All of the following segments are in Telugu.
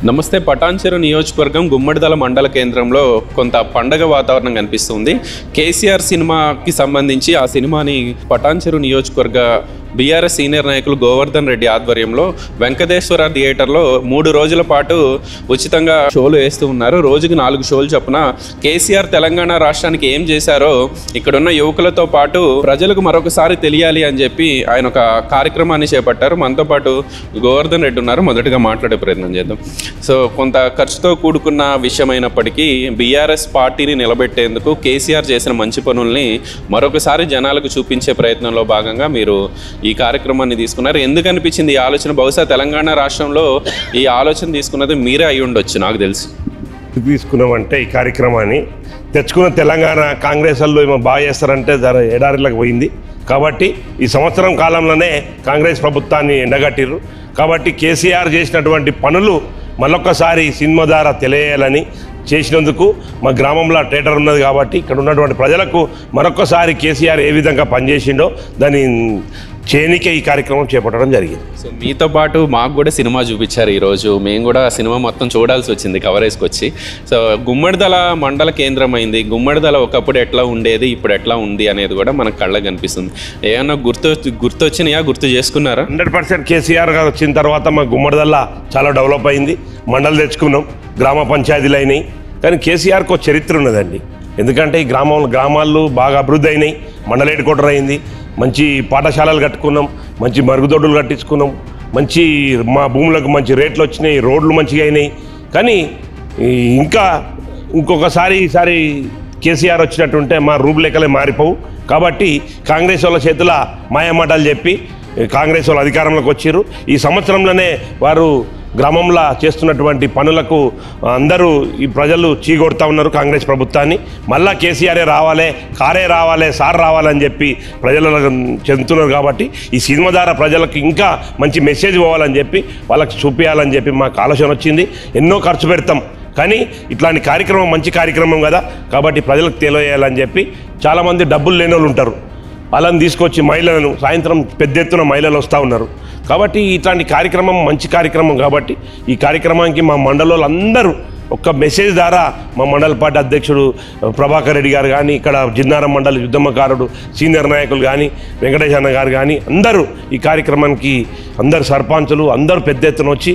నమస్తే. పటాన్చెరు నియోజకవర్గం గుమ్మడిదల మండల కేంద్రంలో కొంత పండగ వాతావరణం కనిపిస్తుంది. కేసీఆర్ సినిమాకి సంబంధించి ఆ సినిమాని పటాన్చెరు నియోజకవర్గ బీఆర్ఎస్ సీనియర్ నాయకులు గోవర్ధన్ రెడ్డి ఆధ్వర్యంలో వెంకటేశ్వర థియేటర్లో 3 రోజుల పాటు ఉచితంగా షోలు వేస్తూ ఉన్నారు. రోజుకి 4 షోలు చొప్పున కేసీఆర్ తెలంగాణ రాష్ట్రానికి ఏం చేశారో ఇక్కడున్న యువకులతో పాటు ప్రజలకు మరొకసారి తెలియాలి అని చెప్పి ఆయన ఒక కార్యక్రమాన్ని చేపట్టారు. మనతో పాటు గోవర్ధన్ రెడ్డి ఉన్నారు. మొదటగా మాట్లాడే ప్రయత్నం చేద్దాం. సో కొంత ఖర్చుతో కూడుకున్న విషయమైనప్పటికీ బీఆర్ఎస్ పార్టీని నిలబెట్టేందుకు కేసీఆర్ చేసిన మంచి పనుల్ని మరొకసారి జనాలకు చూపించే ప్రయత్నంలో భాగంగా మీరు ఈ కార్యక్రమాన్ని తీసుకున్నారు. ఎందుకు అనిపించింది ఈ ఆలోచన? బహుశా తెలంగాణ రాష్ట్రంలో ఈ ఆలోచన తీసుకున్నది మీరే అయి ఉండొచ్చు నాకు తెలిసి. తీసుకున్నామంటే ఈ కార్యక్రమాన్ని తెచ్చుకున్న తెలంగాణ కాంగ్రెస్ వాళ్ళు ఏమో బాగా చేస్తారంటే జర ఎడారిలోకి పోయింది. కాబట్టి ఈ సంవత్సరం కాలంలోనే కాంగ్రెస్ ప్రభుత్వాన్ని ఎండగట్టిర్రు. కాబట్టి కేసీఆర్ చేసినటువంటి పనులు మళ్ళొక్కసారి సినిమా ద్వారా తెలియాలని చేసినందుకు మా గ్రామంలో థియేటర్ ఉన్నది కాబట్టి ఇక్కడ ఉన్నటువంటి ప్రజలకు మరొక్కసారి కేసీఆర్ ఏ విధంగా పనిచేసిండో దాన్ని చేయనికే ఈ కార్యక్రమం చేపట్టడం జరిగింది. సో మీతో పాటు మాకు కూడా సినిమా చూపించారు ఈరోజు. మేము కూడా సినిమా మొత్తం చూడాల్సి వచ్చింది కవరేజ్కి వచ్చి. సో గుమ్మడిదల మండల కేంద్రం అయింది. గుమ్మడిదల ఒకప్పుడు ఎట్లా ఉండేది, ఇప్పుడు ఎట్లా ఉంది అనేది కూడా మనకు కళ్ళకు కనిపిస్తుంది. ఏమన్నా గుర్తొచ్చినాయా? గుర్తు చేసుకున్నారా? 100% కేసీఆర్ గారు వచ్చిన తర్వాత మా గుమ్మడిదల చాలా డెవలప్ అయింది. మండలు తెచ్చుకున్నాం, గ్రామ పంచాయతీలు అయినాయి. కానీ కేసీఆర్కి ఒక చరిత్ర ఉన్నదండి. ఎందుకంటే ఈ గ్రామాలు బాగా అభివృద్ధి అయినాయి. మండల హెడ్ క్వార్టర్ అయింది. మంచి పాఠశాలలు కట్టుకున్నాం, మంచి మరుగుదొడ్డులు కట్టించుకున్నాం, మంచి మా భూములకు మంచి రేట్లు వచ్చినాయి, రోడ్లు మంచిగా అయినాయి. కానీ ఈసారి కేసీఆర్ వచ్చినట్టుంటే మా రూపురేఖలే మారిపోవు. కాబట్టి కాంగ్రెస్ వాళ్ళ చేతుల మాయమాటలు చెప్పి కాంగ్రెస్ వాళ్ళు అధికారంలోకి వచ్చారు. ఈ సంవత్సరంలోనే వారు గ్రామంలో చేస్తున్నటువంటి పనులకు అందరూ ఈ ప్రజలు చీకొడతా ఉన్నారు కాంగ్రెస్ ప్రభుత్వాన్ని. మళ్ళా కేసీఆరే రావాలి, కారే రావాలి, సార్ రావాలని చెప్పి ప్రజలకు చెందుతున్నారు. కాబట్టి ఈ సినిమా ద్వారా ప్రజలకు ఇంకా మంచి మెసేజ్ పోవాలని చెప్పి వాళ్ళకి చూపించాలని చెప్పి మాకు ఆలోచన వచ్చింది. ఎన్నో ఖర్చు పెడతాం కానీ ఇట్లాంటి కార్యక్రమం మంచి కార్యక్రమం కదా, కాబట్టి ప్రజలకు తెలియజేయాలని చెప్పి చాలామంది డబ్బులు లేని వాళ్ళు ఉంటారు. వాళ్ళని తీసుకొచ్చి మహిళలను సాయంత్రం పెద్ద ఎత్తున మహిళలు వస్తూ ఉన్నారు. కాబట్టి ఇట్లాంటి కార్యక్రమం మంచి కార్యక్రమం కాబట్టి ఈ కార్యక్రమానికి మా మండలంలో అందరూ ఒక్క మెసేజ్ ద్వారా మా మండల పార్టీ అధ్యక్షుడు ప్రభాకర్ రెడ్డి గారు కానీ, ఇక్కడ జిన్నారం మండలి యుద్ధమ్మకారుడు సీనియర్ నాయకులు కానీ, వెంకటేష్ అన్న గారు కానీ అందరూ ఈ కార్యక్రమానికి అందరు సర్పంచులు అందరూ పెద్ద ఎత్తున వచ్చి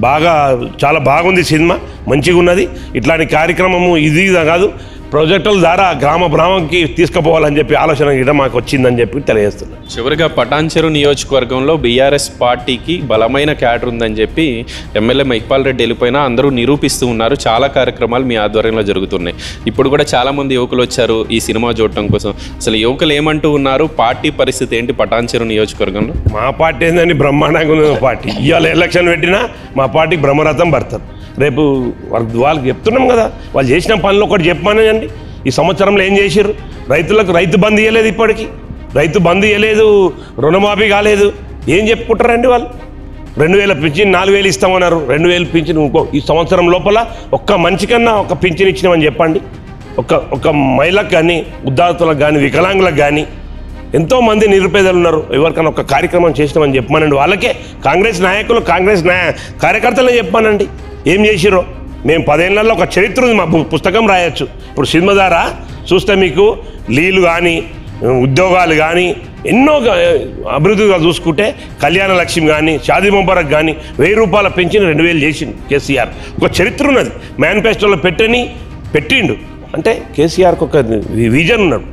చాలా బాగుంది, సినిమా మంచిగా ఉన్నది. ఇట్లాంటి కార్యక్రమము ఇది కాదు, ప్రాజెక్టుల ద్వారా గ్రామానికి తీసుకుపోవాలని చెప్పి ఆలోచన కూడా మాకు వచ్చిందని చెప్పి తెలియజేస్తున్నాం. చివరిగా పటాన్చెరు నియోజకవర్గంలో బీఆర్ఎస్ పార్టీకి బలమైన క్యాడర్ ఉందని చెప్పి ఎమ్మెల్యే మైపాల్ రెడ్డి వెళ్ళిపోయినా అందరూ నిరూపిస్తూ ఉన్నారు. చాలా కార్యక్రమాలు మీ ఆధ్వర్యంలో జరుగుతున్నాయి. ఇప్పుడు కూడా చాలామంది యువకులు వచ్చారు ఈ సినిమా చూడటం కోసం. అసలు యువకులు ఏమంటూ ఉన్నారు? పార్టీ పరిస్థితి ఏంటి పటాన్చెరు నియోజకవర్గంలో? మా పార్టీ ఏంటంటే బ్రహ్మాండంగా ఉంది. మా పార్టీ ఇవాళ ఎలక్షన్ పెట్టినా మా పార్టీకి బ్రహ్మరథం పడతారు. రేపు వాళ్ళకి చెప్తున్నాం కదా, వాళ్ళు చేసిన పనులు ఒకటి చెప్పమనండి. ఈ సంవత్సరంలో ఏం చేశారు? రైతులకు రైతు బంద్ ఇవ్వలేదు, ఇప్పటికీ రైతు బంద్ ఇవ్వలేదు, రుణమాఫీ కాలేదు. ఏం చెప్పుకుంటారండి వాళ్ళు? 2000 పింఛన్ 4000 ఇస్తామన్నారు. 2000 పింఛన్ ఈ సంవత్సరం లోపల ఒక్క మనిషికన్నా ఒక పింఛన్ ఇచ్చినామని చెప్పండి. ఒక మహిళకు కానీ, ఉద్యోగులకు కానీ, వికలాంగులకు కానీ ఎంతోమంది నిరుపేదలు ఉన్నారు. ఎవరికైనా ఒక కార్యక్రమం చేసినామని చెప్పానండి. వాళ్ళకే కాంగ్రెస్ నాయకులు కార్యకర్తలే చెప్పానండి ఏం చేసిరో. మేము 10 ఏళ్లలో ఒక చరిత్ర ఉంది, మా పుస్తకం రాయొచ్చు. ఇప్పుడు సినిమా ద్వారా చూస్తే మీకు నీళ్ళు కానీ, ఉద్యోగాలు కానీ, ఎన్నో అభివృద్ధిగా చూసుకుంటే కళ్యాణ లక్ష్మి కానీ, షాదీ ముబారక్ కానీ 1000 రూపాయల పెంచిన 2000 చేసిండు కేసీఆర్. ఒక చరిత్ర ఉన్నది, మేనిఫెస్టోలో పెట్టిండు. అంటే కేసీఆర్కి ఒక విజన్ ఉన్నాడు.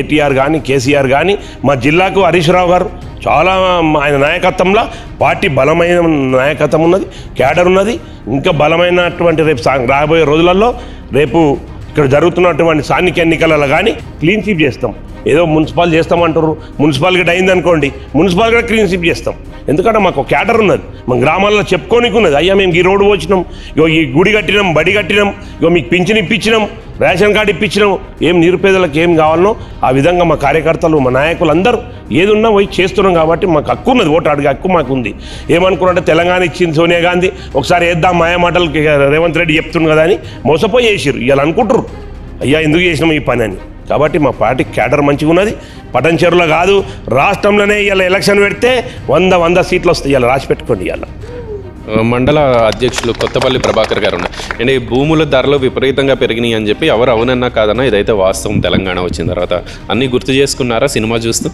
కేసీఆర్ కానీ మా జిల్లాకు హరీష్ రావు గారు చాలా ఆయన నాయకత్వంలో పార్టీ బలమైన నాయకత్వం ఉన్నది, క్యాడర్ ఉన్నది. ఇంకా బలమైనటువంటి రేపు రాబోయే రోజులలో రేపు ఇక్కడ జరుగుతున్నటువంటి స్థానిక ఎన్నికలలో కానీ క్లీన్ స్వీప్ చేస్తాం. ఏదో మున్సిపల్ చేస్తామంటారు, మున్సిపాలిటీ అయిందనుకోండి, మున్సిపాల్ కూడా క్లీన్ స్వీప్ చేస్తాం. ఎందుకంటే మాకు క్యాడర్ ఉన్నది, మా గ్రామాల్లో చెప్పుకోనికి ఉన్నది. అయ్యా మేము ఈ రోడ్డు వచ్చినాం, ఇగో ఈ గుడి కట్టినాం, బడి కట్టినాం, ఇగో మీకు పింఛన్ ఇప్పించినాం, రేషన్ కార్డు ఇప్పించినాం, ఏం నిరుపేదలకు ఏం కావాలనో ఆ విధంగా మా కార్యకర్తలు మా నాయకులు అందరూ ఏది ఉన్నా పోయి చేస్తున్నాం. కాబట్టి మాకు హక్కు ఉన్నది, ఓటు అడిగే హక్కు మాకు ఉంది. ఏమనుకున్నారంటే తెలంగాణ ఇచ్చింది సోనియా గాంధీ, ఒకసారి వేద్దాం మాయమాటలు రేవంత్ రెడ్డి చెప్తుంది కదా అని మోసపోయి చేసిరు. ఇలా అనుకుంటారు అయ్యా ఎందుకు చేసినాం ఈ పని అని. కాబట్టి మా పార్టీ క్యాడర్ మంచిగా ఉన్నది. పటాన్చెరులో కాదు రాష్ట్రంలోనే ఇలా ఎలక్షన్ పెడితే 100 సీట్లు వస్తాయి. ఇలా రాసి పెట్టుకోండి. ఇలా మండల అధ్యక్షులు కొత్తపల్లి ప్రభాకర్ గారు ఉన్నారు. అండ్ ఈ భూముల ధరలు విపరీతంగా పెరిగినాయి అని చెప్పి ఎవరు అవునన్నా కాదన్నా ఇదైతే వాస్తవం. తెలంగాణ వచ్చిన తర్వాత అన్నీ గుర్తు చేసుకున్నారా సినిమా చూస్తూ?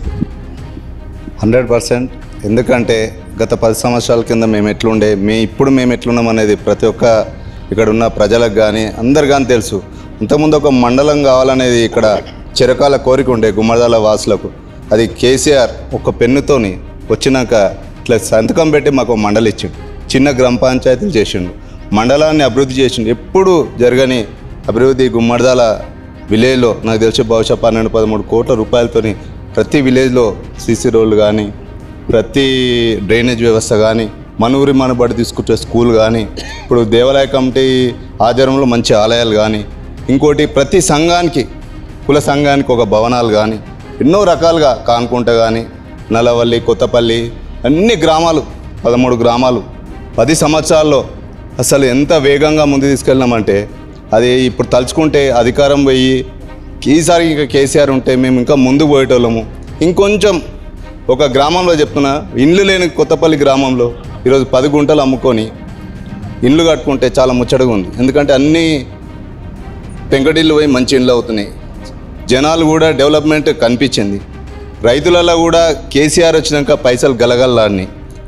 100%. ఎందుకంటే గత 10 సంవత్సరాల కింద మేము ఎట్లుండే ఇప్పుడు మేము ఎట్లున్నాం అనేది ప్రతి ఒక్క ఇక్కడ ఉన్న ప్రజలకు కానీ అందరు కానీ తెలుసు. ఇంతకుముందు ఒక మండలం కావాలనేది ఇక్కడ చిరకాల కోరిక ఉండే గుమ్మడిదల వాసులకు. అది కేసీఆర్ ఒక పెన్నుతోని వచ్చినాక ఇట్లా సంతకం పెట్టి మాకు మండలి ఇచ్చిండు. చిన్న గ్రామ పంచాయతీలు చేసిండు, మండలాన్ని అభివృద్ధి చేసిండు. ఎప్పుడు జరగని అభివృద్ధి గుమ్మడిదల విలేజ్లో నాకు తెలిసి బహుశా 12-13 కోట్ల రూపాయలతోని ప్రతి విలేజ్లో సీసీ రోడ్లు కానీ, ప్రతి డ్రైనేజ్ వ్యవస్థ కానీ, మనూరి మనబడి తీసుకుంటే స్కూల్ కానీ, ఇప్పుడు దేవాలయ కమిటీ ఆధ్వర్యంలో మంచి ఆలయాలు కానీ, ఇంకోటి ప్రతి సంఘానికి కుల సంఘానికి ఒక భవనాలు కానీ, ఎన్నో రకాలుగా కాన్కుంట కానీ, నల్లవల్లి, కొత్తపల్లి అన్ని గ్రామాలు 13 గ్రామాలు 10 సంవత్సరాల్లో అసలు ఎంత వేగంగా ముందు తీసుకెళ్ళినామంటే అది ఇప్పుడు తలుచుకుంటే అధికారం పోయి ఈసారి ఇంకా కేసీఆర్ ఉంటే మేము ఇంకా ముందు పోయేటోళ్ళము. ఇంకొంచెం ఒక గ్రామంలో చెప్తున్నా, ఇండ్లు లేని కొత్తపల్లి గ్రామంలో ఈరోజు 10 గుంటలు అమ్ముకొని ఇండ్లు కట్టుకుంటే చాలా ముచ్చటగా ఉంది. ఎందుకంటే అన్నీ పెంకటిల్లు పోయి మంచి ఇండ్లు అవుతున్నాయి. జనాలు కూడా డెవలప్మెంట్ కనిపించింది. రైతులలో కూడా కేసీఆర్ వచ్చినాక పైసలు గలగల్లాడినాయి.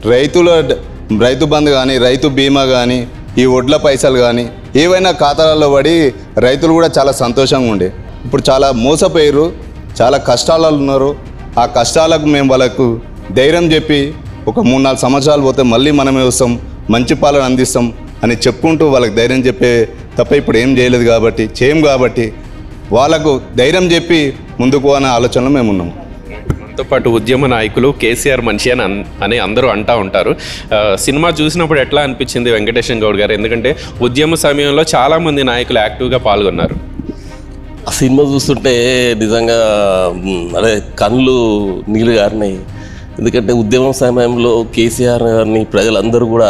రైతు బంధు కానీ, రైతు బీమా కానీ, ఈ వడ్ల పైసలు కానీ ఏవైనా ఖాతాలలో పడి రైతులు కూడా చాలా సంతోషంగా ఉండే. ఇప్పుడు చాలా మోసపోయారు, చాలా కష్టాలలో ఉన్నారు. ఆ కష్టాలకు మేము వాళ్ళకు ధైర్యం చెప్పి ఒక 3-4 సంవత్సరాలు పోతే మళ్ళీ మనమే వస్తాం, మంచి పాలన అందిస్తాం అని చెప్పుకుంటూ వాళ్ళకి ధైర్యం చెప్పే తప్ప ఇప్పుడు ఏం చేయలేదు కాబట్టి వాళ్ళకు ధైర్యం చెప్పి ముందుకు అనే ఆలోచనలో మేము ఉన్నాం. మనతో పాటు ఉద్యమ నాయకులు కేసీఆర్ మనిషి అని అందరూ అంటూ ఉంటారు. సినిమా చూసినప్పుడు ఎట్లా అనిపించింది వెంకటేశం గౌడ్ గారు? ఎందుకంటే ఉద్యమ సమయంలో చాలామంది నాయకులు యాక్టివ్గా పాల్గొన్నారు. ఆ సినిమా చూస్తుంటే నిజంగా అదే కళ్ళు నీళ్ళు గారినాయి. ఎందుకంటే ఉద్యమం సమయంలో కేసీఆర్ గారిని ప్రజలందరూ కూడా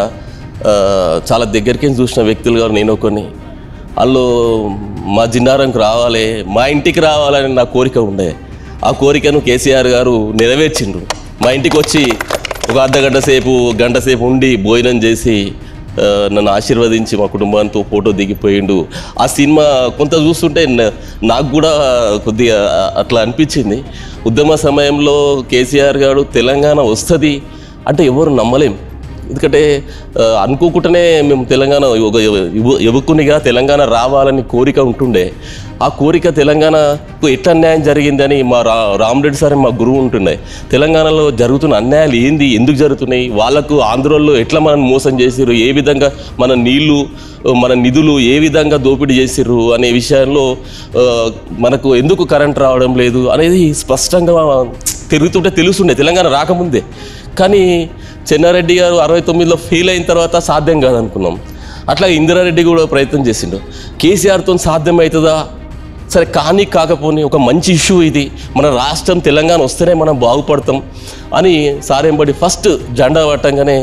చాలా దగ్గరికి చూసిన వ్యక్తులు గారు నేను కొన్ని వాళ్ళు మా జిన్నారంకు రావాలి, మా ఇంటికి రావాలని నా కోరిక ఉండే. ఆ కోరికను కేసీఆర్ గారు నెరవేర్చిండ్రు. మా ఇంటికి వచ్చి ఒక గంట సేపు ఉండి భోజనం చేసి నన్ను ఆశీర్వదించి మా కుటుంబంతో ఫోటో దిగిపోయిండు. ఆ సినిమా కొంత చూస్తుంటే నాకు కూడా కొద్దిగా అట్లా అనిపించింది. ఉద్యమ సమయంలో కేసీఆర్ గారు తెలంగాణ వస్తుంది అంటే ఎవరు నమ్మలేం. ఎందుకంటే అనుకోకుండానే మేము తెలంగాణ యువకునిగా తెలంగాణ రావాలని కోరిక ఉంటుండే. ఆ కోరిక తెలంగాణకు ఎట్లా అన్యాయం జరిగిందని మా రామరెడ్డి సార్ మా గురువు ఉంటుండే. తెలంగాణలో జరుగుతున్న అన్యాయాలు ఏంది, ఎందుకు జరుగుతున్నాయి, వాళ్ళకు ఆంధ్రలో ఎట్లా మనం మోసం చేసిర్రు, ఏ విధంగా మన నీళ్లు మన నిధులు ఏ విధంగా దోపిడీ చేసిర్రు అనే విషయంలో మనకు ఎందుకు కరెంట్ రావడం లేదు అనేది స్పష్టంగా తిరుగుతుంటే తెలుస్తుండే తెలంగాణ రాకముందే. కానీ చెన్నారెడ్డి గారు 69లో ఫెయిల్ అయిన తర్వాత సాధ్యం కాదనుకున్నాం. అట్లా ఇందిరారెడ్డి కూడా ప్రయత్నం చేసిండు. కేసీఆర్తో సాధ్యం అవుతుందా, సరే కానీ కాకపోని ఒక మంచి ఇష్యూ ఇది, మన రాష్ట్రం తెలంగాణ వస్తేనే మనం బాగుపడతాం అని సారేంబడి ఫస్ట్ జెండా పట్టంగానే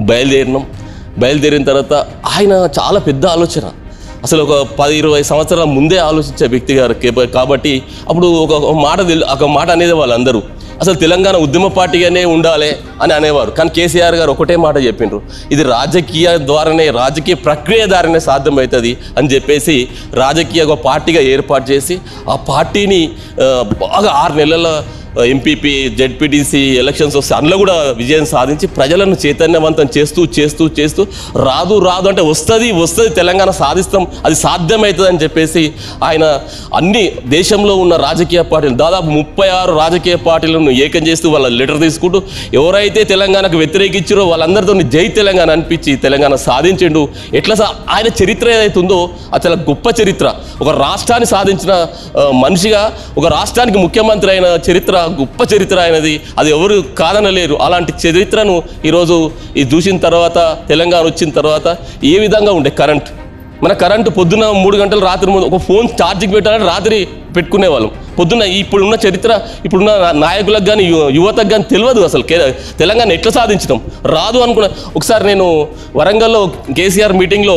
బయలుదేరిన తర్వాత ఆయన చాలా పెద్ద ఆలోచన, అసలు ఒక 10-20 సంవత్సరాల ముందే ఆలోచించే వ్యక్తి గారు కాబట్టి అప్పుడు ఒక మాట అనేది వాళ్ళందరూ అసలు తెలంగాణ ఉద్యమ పార్టీగానే ఉండాలి అని అనేవారు. కానీ కేసీఆర్ గారు ఒకటే మాట చెప్పిండ్రు, ఇది రాజకీయ ప్రక్రియ ద్వారానే సాధ్యమవుతుంది అని చెప్పేసి రాజకీయ ఒక పార్టీగా ఏర్పాటు చేసి ఆ పార్టీని బాగా 6 నెలల ఎంపీపీ జెడ్పీటీసీ ఎలక్షన్స్ వస్తే అందులో కూడా విజయం సాధించి ప్రజలను చైతన్యవంతం చేస్తూ రాదు అంటే వస్తుంది తెలంగాణ సాధిస్తాం, అది సాధ్యమవుతుంది అని చెప్పేసి ఆయన అన్ని దేశంలో ఉన్న రాజకీయ పార్టీలు దాదాపు 36 రాజకీయ పార్టీలను ఏకం చేస్తూ వాళ్ళ లెటర్ తీసుకుంటూ ఎవరైతే తెలంగాణకు వ్యతిరేకించారో వాళ్ళందరితో జై తెలంగాణ అనిపించి తెలంగాణ సాధించిండు. ఎట్లా ఆయన చరిత్ర ఏదైతుందో అది చాలా గొప్ప చరిత్ర. ఒక రాష్ట్రాన్ని సాధించిన మనిషిగా ఒక రాష్ట్రానికి ముఖ్యమంత్రి అయిన చరిత్ర గొప్ప చరిత్ర అయినది, అది ఎవరు కాదనలేరు. అలాంటి చరిత్రను ఈరోజు చూసిన తర్వాత తెలంగాణ వచ్చిన తర్వాత ఏ విధంగా ఉండే కరెంటు పొద్దున్న 3 గంటలు రాత్రి ముందు ఒక ఫోన్ ఛార్జింగ్ పెట్టాలని రాత్రి పెట్టుకునేవాళ్ళం. పొద్దున్న ఇప్పుడున్న చరిత్ర ఇప్పుడున్న నాయకులకు కానీ యువతకు కానీ తెలియదు అసలు తెలంగాణ ఎట్లా సాధించడం రాదు అనుకున్నా. ఒకసారి నేను వరంగల్లో కేసీఆర్ మీటింగ్లో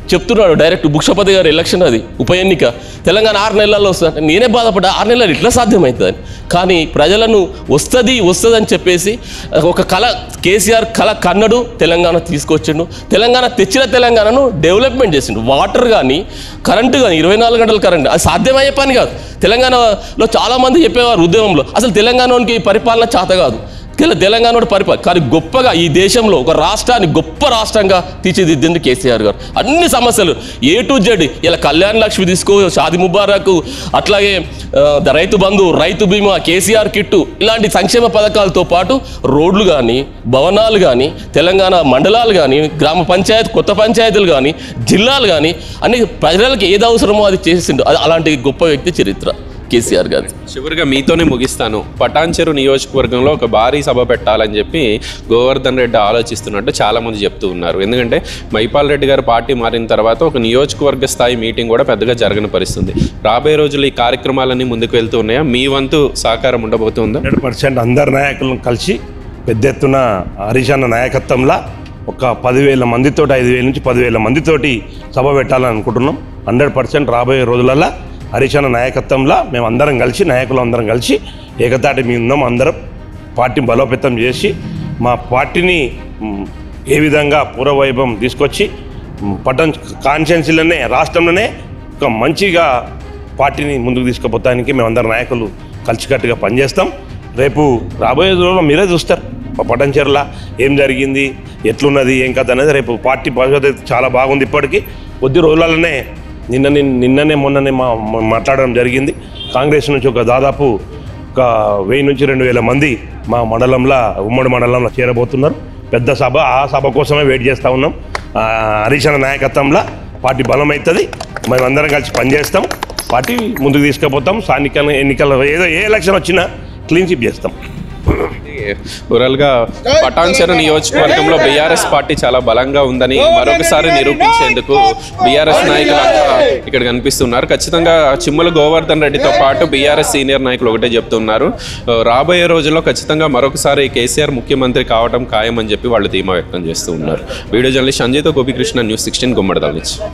చెప్తున్నాడు డైరెక్ట్ భూక్షపతి గారు ఎలక్షన్ అది ఉప ఎన్నిక తెలంగాణ 6 నెలల్లో వస్తుంది. నేనే బాధపడ్డా 6 నెలలు ఎట్లా సాధ్యమవుతుందని. కానీ ప్రజలను వస్తుంది అని చెప్పేసి ఒక కళ కేసీఆర్ కళ కన్నడు తెలంగాణ తీసుకొచ్చిండు. తెలంగాణ తెచ్చిన తెలంగాణను డెవలప్మెంట్ చేసిండు. వాటర్ కానీ కరెంటు కానీ 24 గంటల కరెంటు అది సాధ్యమయ్యే పని కాదు. తెలంగాణలో చాలామంది చెప్పేవారు ఉద్యమంలో అసలు తెలంగాణకి పరిపాలన చేత కాదు, తెలంగాణ పరిపాలన. కానీ గొప్పగా ఈ దేశంలో ఒక రాష్ట్రాన్ని గొప్ప రాష్ట్రంగా తీర్చిదిద్దింది కేసీఆర్ గారు. అన్ని సమస్యలు A to Z, ఇలా కళ్యాణ లక్ష్మి తీసుకో, షాది ముబారక్, అట్లాగే రైతు బంధు, రైతు బీమా, కేసీఆర్ కిట్టు, ఇలాంటి సంక్షేమ పథకాలతో పాటు రోడ్లు కానీ భవనాలు కానీ తెలంగాణ మండలాలు కానీ గ్రామ పంచాయతీ కొత్త పంచాయతీలు కానీ జిల్లాలు కానీ అన్ని ప్రజలకు ఏది అవసరమో అది చేసిండు. అది అలాంటి గొప్ప వ్యక్తి చరిత్ర కేసీఆర్ గారు. చివరిగా మీతోనే ముగిస్తాను. పటాన్చెరు నియోజకవర్గంలో ఒక భారీ సభ పెట్టాలని చెప్పి గోవర్ధన్ రెడ్డి ఆలోచిస్తున్నట్టు చాలామంది చెప్తూ ఉన్నారు. ఎందుకంటే మైపాల్ రెడ్డి గారు పార్టీ మారిన తర్వాత ఒక నియోజకవర్గ స్థాయి మీటింగ్ కూడా పెద్దగా జరగని పరిస్థితి. రాబోయే రోజులు ఈ కార్యక్రమాలన్నీ ముందుకు వెళ్తూ ఉన్నాయా? మీ వంతు సహకారం ఉండబోతుందా? 100% అందరు నాయకులను కలిసి పెద్ద ఎత్తున హరీష్ అన్న నాయకత్వంలో ఒక 10,000 మందితోటి 5,000 నుంచి 10,000 మందితోటి సభ పెట్టాలని అనుకుంటున్నాం. 100% రాబోయే రోజులలో హరీష్ అన్న నాయకత్వంలో మేము అందరం కలిసి నాయకులు అందరం కలిసి ఏకతాటి మీద ఉన్నాం. అందరం పార్టీ బలోపేతం చేసి మా పార్టీని ఏ విధంగా పూర్వవైభవం తీసుకొచ్చి పట్టణ కాన్స్టిట్యున్సీలోనే రాష్ట్రంలోనే ఒక మంచిగా పార్టీని ముందుకు తీసుకుపోతానికి మేమందరం నాయకులు కలిసికట్టుగా పనిచేస్తాం. రేపు రాబోయే రోజుల్లో మీరే చూస్తారు మా పటాన్చెరులో ఏం జరిగింది, ఎట్లున్నది, ఏం కథ అనేది. రేపు పార్టీ భవిష్యత్తు చాలా బాగుంది. ఇప్పటికీ కొద్ది రోజులలోనే నిన్ననే మొన్ననే మాట్లాడడం జరిగింది. కాంగ్రెస్ నుంచి ఒక దాదాపు ఒక 1000 నుంచి 2,000 మంది మా మండలంలో ఉమ్మడి మండలంలో చేరబోతున్నారు. పెద్ద సభ, ఆ సభ కోసమే వెయిట్ చేస్తూ ఉన్నాం. హరీష్ అన్న నాయకత్వంలో పార్టీ బలం అవుతుంది. మేమందరం కలిసి పనిచేస్తాం, పార్టీ ముందుకు తీసుకుపోతాం. స్థానిక ఎన్నికల ఏ ఎలక్షన్ వచ్చినా క్లీన్ స్వీప్ చేస్తాం. ఓవరాల్గా పటాన్చెరు నియోజకవర్గంలో బీఆర్ఎస్ పార్టీ చాలా బలంగా ఉందని మరొకసారి నిరూపించేందుకు బీఆర్ఎస్ నాయకులు ఇక్కడ కనిపిస్తున్నారు. ఖచ్చితంగా చిమ్మల గోవర్ధన్ రెడ్డితో పాటు బీఆర్ఎస్ సీనియర్ నాయకులు ఒకటే చెప్తున్నారు, రాబోయే రోజుల్లో ఖచ్చితంగా మరొకసారి కేసీఆర్ ముఖ్యమంత్రి కావడం ఖాయమని చెప్పి వాళ్ళు ధీమా వ్యక్తం చేస్తూ ఉన్నారు. వీడియో జర్నలిస్ట్ సంజయ్తో గోపికృష్ణ, News 16 గుమ్మడిదల నుంచి.